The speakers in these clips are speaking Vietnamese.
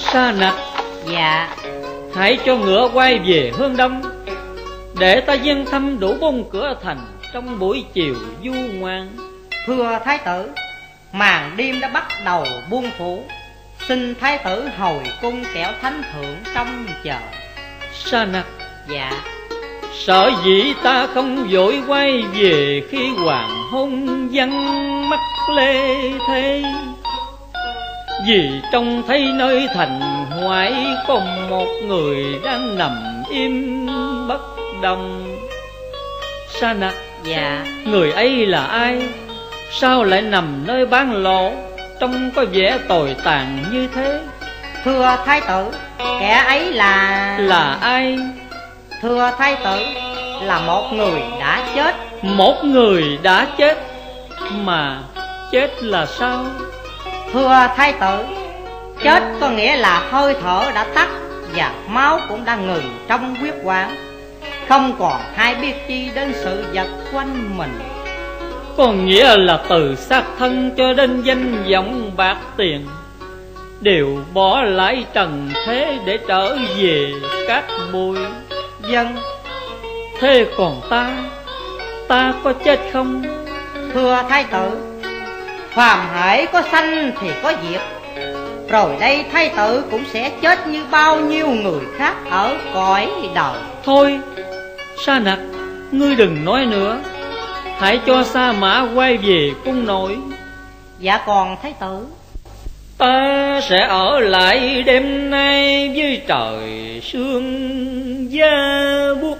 Sa Nặc. Dạ. Hãy cho ngựa quay về hướng đông, để ta dâng thăm đủ 4 cửa thành trong buổi chiều du ngoan. Thưa thái tử, màn đêm đã bắt đầu buông phủ, xin thái tử hồi cung kẻo thánh thượng trông chờ. Sa Nặc. Dạ. Sở dĩ ta không vội quay về khi hoàng hôn vắng mắt lê thế, vì trông thấy nơi thành ngoại có một người đang nằm im bất động. Sa Nặc. Dạ. Người ấy là ai? Sao lại nằm nơi bán lộ, trông có vẻ tồi tàn như thế? Thưa thái tử, kẻ ấy là ai? Thưa thái tử, là một người đã chết. Một người đã chết? Mà chết là sao? Thưa thái tử, chết có nghĩa là hơi thở đã tắt và máu cũng đã ngừng trong huyết quản, không còn ai biết chi đến sự vật quanh mình. Có nghĩa là từ xác thân cho đến danh vọng bạc tiền đều bỏ lại trần thế để trở về cát bụi. Dân. Thế còn ta có chết không? Thưa thái tử, phàm hễ có sanh thì có diệt, rồi đây thái tử cũng sẽ chết như bao nhiêu người khác ở cõi đời. Thôi Sa Nặc, ngươi đừng nói nữa, hãy cho Sa Mã quay về cung nội. Dạ còn thái tử, ta sẽ ở lại đêm nay với trời sương da buốt,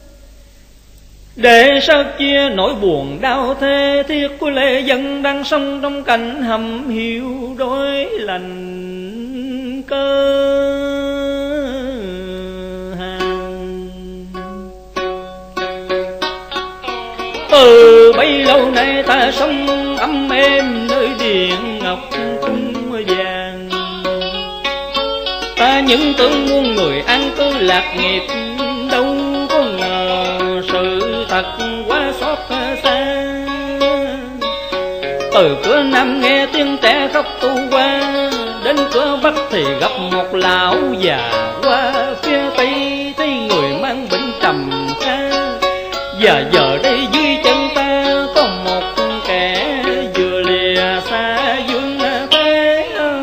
để sao chia nỗi buồn đau thê thiết của lệ dân đang sống trong cảnh hầm hiu đói lành cơ hàng. Từ bấy lâu nay ta sống ấm êm nơi điện ngọc cung vàng, ta những tưởng muôn người an cư lạc nghiệp, đâu có ngờ sự thật quá xót xa. Từ cửa Nam nghe tiếng trẻ khóc tu qua, đến cửa Bắc thì gặp một lão già, qua phía Tây thấy người mang bệnh trầm kha. Và giờ đây dưới chân ta có một kẻ vừa lìa xa dương thế.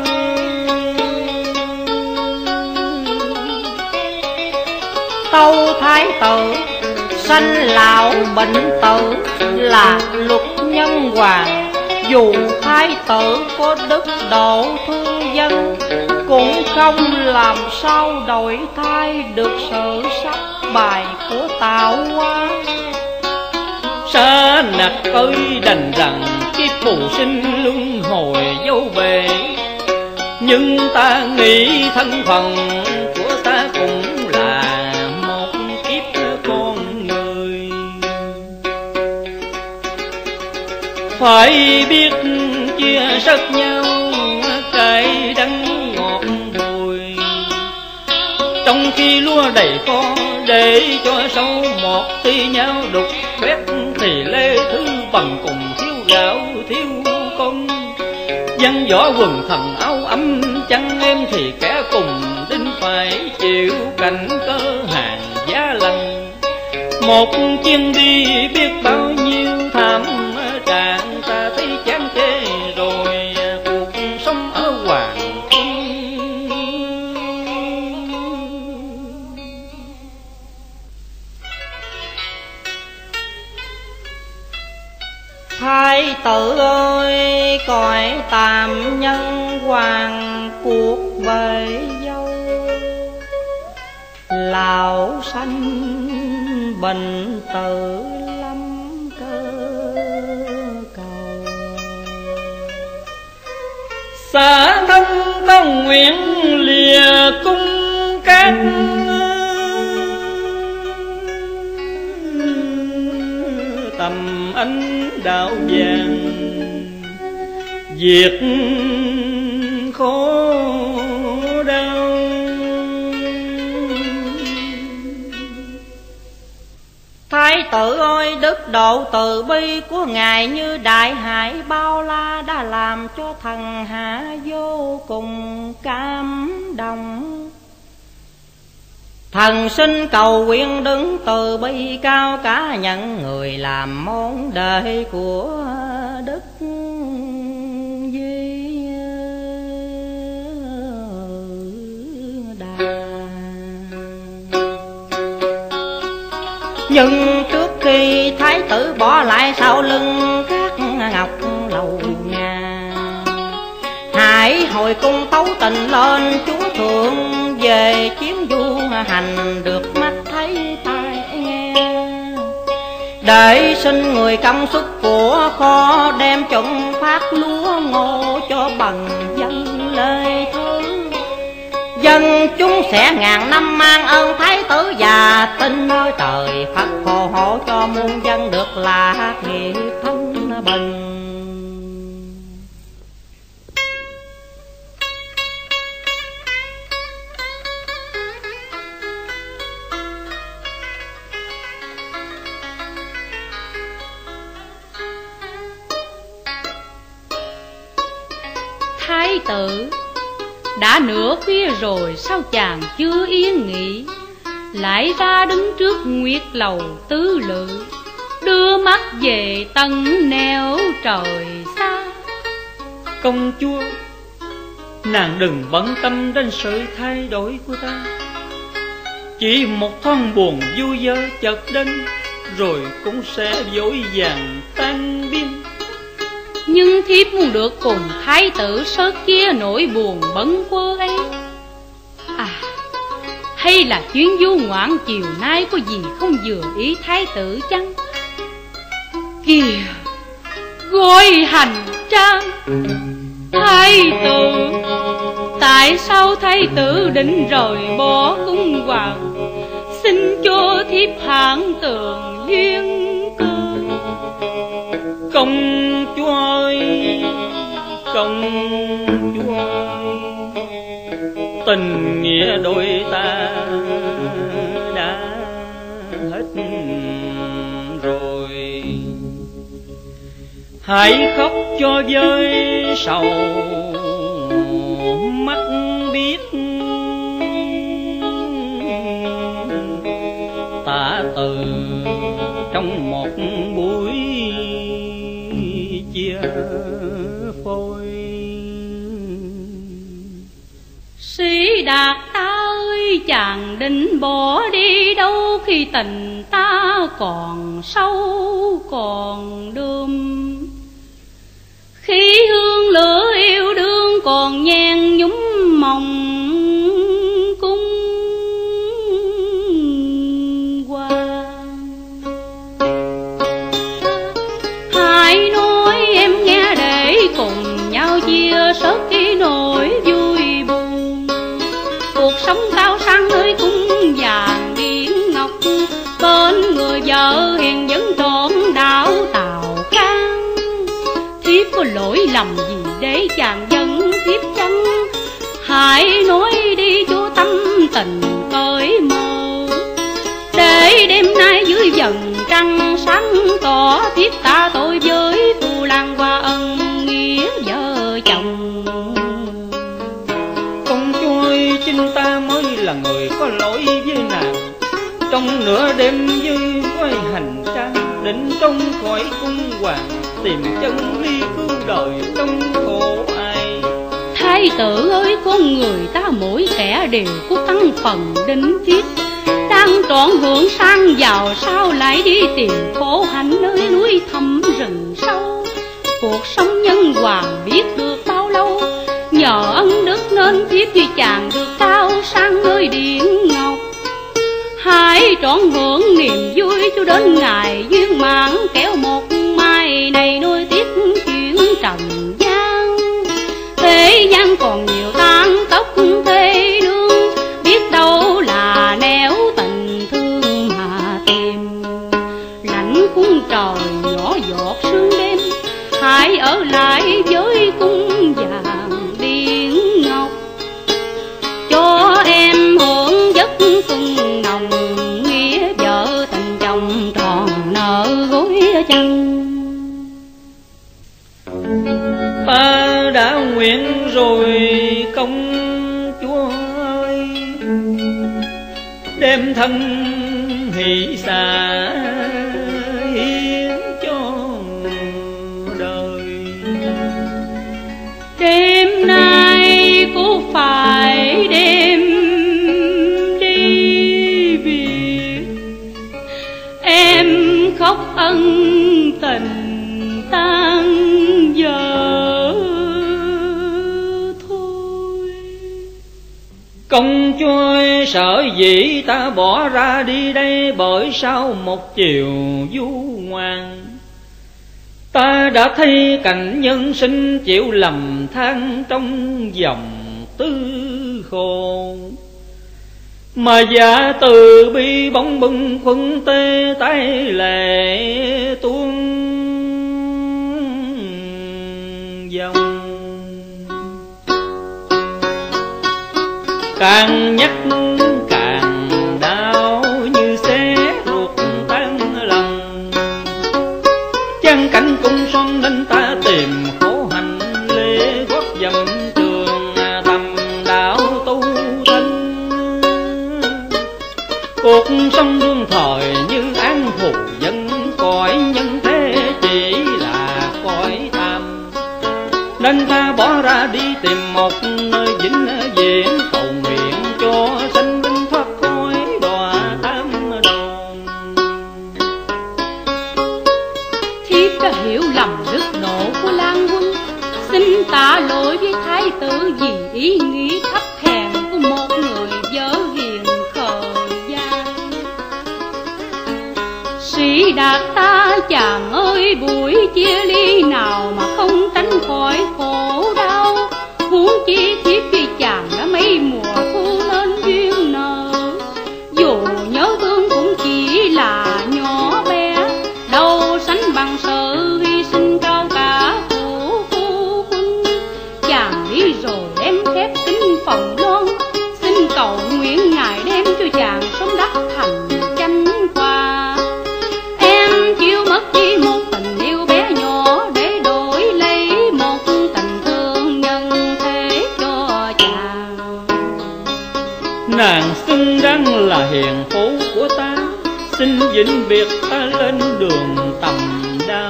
tâu thái tử, sanh lão bệnh tử là luật nhân hoàng. Dù thái tử có đức độ thương dân, cũng không làm sao đổi thay được sự sắp bài của tạo hóa. Sa Nặc ơi, đành rằng kiếp phù sinh luân hồi dấu bề, nhưng ta nghĩ thân phận của ta cũng là một kiếp con người. Phải biết chia sớt nhau cay đắng ngọt bùi, trong khi lúa đầy kho để cho sâu một tí nhau đục khoét, thì lê thứ bằng cùng thiếu gạo thiếu công. Văn võ quần thần áo ấm chăn em, thì kẻ cùng đinh phải chịu cảnh cơ hàng giá lạnh. Một chuyến đi biết bao nhiêu thảm trạng, ta thấy chán chê rồi cuộc sống ở hoàng cung. Thái tử ơi, cõi tạm nhân hoàng cuộc bề dâu, lão sanh bệnh tử lắm cơ cầu. Xa thân tông nguyện lìa cung các, tầm ánh đạo vàng diệt khổ đau. Thái tử ơi, đức độ từ bi của Ngài như đại hải bao la đã làm cho thần hạ vô cùng cảm động. Thần xin cầu nguyện đứng từ bi cao cả nhận người làm môn đệ của Đức Di Đà. Nhưng trước khi thái tử bỏ lại sau lưng các ngọc lầu nhà, hãy hồi cung tấu tình lên chúa thượng về chuyến du hành được mắt thấy tai nghe, để xin người công sức của kho đem trụng phát lúa ngô cho bằng dân lê thứ. Dân chúng sẽ ngàn năm mang ơn thái tử và tin nơi trời Phật phù hộ cho muôn dân được lạc nghiệp thanh bình. Thái tử, đã nửa khuya rồi sao chàng chưa yên nghỉ, lại ra đứng trước nguyệt lầu tứ lự, đưa mắt về tận nẻo trời xa. Công chúa, nàng đừng bận tâm đến sự thay đổi của ta. Chỉ một thoáng buồn vui vơ chợt đến, rồi cũng sẽ vội vàng tan biến. Nhưng thiếp muốn được cùng thái tử sớt chia nỗi buồn bấn quơ ấy. À, hay là chuyến du ngoạn chiều nay có gì không vừa ý thái tử chăng? Kìa, gọi hành trang. Thái tử, tại sao thái tử định rời bỏ cung hoàng, xin cho thiếp hãn tường duyên cơ. Công chúa ơi, công chúa ơi, tình nghĩa đôi ta đã hết rồi. Hãy khóc cho với sầu mắt biết, tạ từ trong một buổi chia phôi. Sĩ Đạt ơi, chàng định bỏ đi đâu khi tình ta còn sâu còn đơm, khi hương lửa yêu đương còn nhen nhúm mộng cung hoa. Hãy nói em nghe để cùng nhau chia sớt cái nỗi vui buồn. Cuộc sống cao sang nơi cung vàng biển ngọc, bên người vợ hiền vẫn trọn đạo Tào Khang. Thiếp có lỗi lầm gì để chàng giận thiếp chăng? Hãy nói đi cho tâm tình cởi mở, để đêm nay dưới vầng trăng sáng tỏ thiếp ta tội với phù lan qua ân nghĩa vợ chồng. Công chúa ơi, chính ta mới là người có lỗi với nàng. Trong nửa đêm với quay hành trang, định trông khỏi cung hoàng, tìm chân lý cứu đời trong khổ ai. Thái tử ơi, con người ta mỗi kẻ đều có căn phần đính thiết, đang trọn hưởng sang giàu sao lại đi tìm khổ hạnh nơi núi thẳm rừng sâu. Cuộc sống nhân hoàng biết được bao lâu, nhờ ân đức nên thiếp vì chàng được cao sang nơi điện ngọc. Hãy trọn hưởng niềm vui cho đến ngày duyên mãn, kéo một mai này nuôi tiếp chuyện trần gian. Thế gian còn nhiều tan tóc thê đương, biết đâu là nẻo tình thương mà tìm. Lạnh cung trời nhỏ giọt sương đêm, hãy ở lại với cung vàng điện ngọc, cho em hưởng giấc xuân nồng, nghĩa vợ tình chồng tròn đã nguyện rồi công chúa ơi, đem thân hỷ xả hiến cho đời. Đêm nay cô phải đem đi biệt, em khóc ân tình tan giờ thôi. Công chúa ơi, sở dĩ ta bỏ ra đi đây bởi sau một chiều du ngoan, ta đã thấy cảnh nhân sinh chịu lầm than trong dòng tư khổ, mà giả từ bi bóng bừng khuân tê tay lệ tuôn dòng. Càng nhắc càng đau như xé ruột tan lòng, chăng cảnh cung son nên ta tìm khổ hạnh lê gót dầm trường thầm đạo tu thanh. Cuộc sống đương thời như án hù dân, cõi nhân thế chỉ là cõi tham, nên ta bỏ ra đi tìm một nơi vĩnh viễn, cầu nguyện cho sanh linh thoát khỏi đọa tam đồn. Thiếp đã hiểu lầm đức độ của Lan Quân, xin tạ lỗi với thái tử vì ý nghĩ thấp hèn của một người vợ hiền khờ dại. Sĩ đạt ta chàng ơi, buổi chia ly nào mà không tránh khỏi khổ đau, huống chi thiếp vì chàng đã mấy mùa thu nên duyên nợ. Dù nhớ thương cũng chỉ là nhỏ bé, đâu sánh bằng sự hy sinh cao cả của phu quân. Chàng đi rồi đem khép kín phòng loan, xin cầu nguyện ngài đem cho chàng sống đắc thành chánh qua. Em chịu mất đi một tình yêu bé nhỏ để đổi lấy một tình thương nhân thế cho chàng. Nàng xứng đáng là hiền phu của ta, xin vĩnh biệt ta lên đường tầm đao.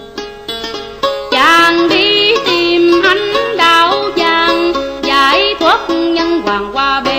Chàng đi tìm ánh đạo vàng, giải thoát nhân hoàng qua bên